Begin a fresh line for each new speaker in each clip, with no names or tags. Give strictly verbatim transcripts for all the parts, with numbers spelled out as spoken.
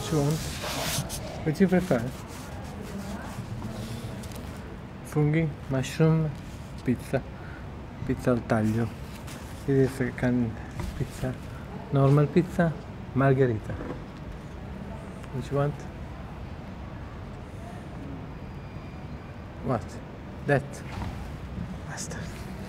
What you want? What you prefer? Funghi, mushroom, pizza. Pizza al taglio. This is can pizza. Normal pizza, margherita. What you want? What? That. Basta.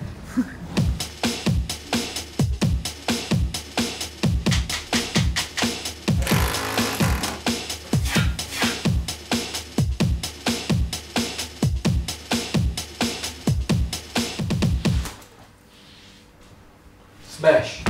Smash.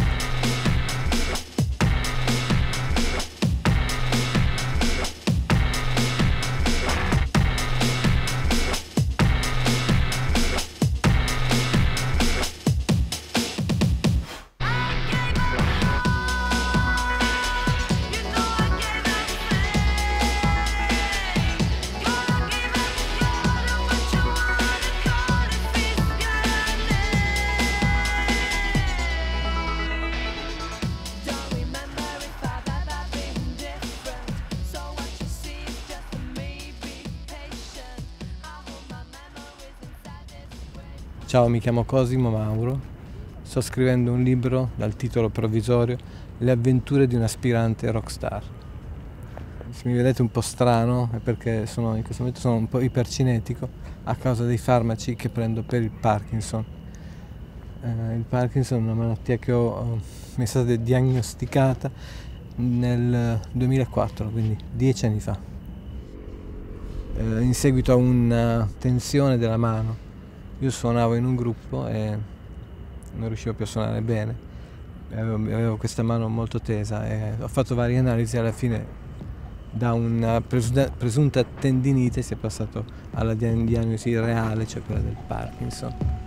Ciao, mi chiamo Cosimo Mauro, sto scrivendo un libro dal titolo provvisorio Le avventure di un aspirante rockstar. Se mi vedete un po' strano è perché sono, in questo momento sono un po' ipercinetico a causa dei farmaci che prendo per il Parkinson. Eh, il Parkinson è una malattia che ho, mi è stata diagnosticata nel duemilaquattro, quindi dieci anni fa, eh, in seguito a una tensione della mano. Io suonavo in un gruppo e non riuscivo più a suonare bene, avevo, avevo questa mano molto tesa e ho fatto varie analisi e alla fine da una presunta, presunta tendinite si è passato alla diagnosi reale, cioè quella del Parkinson.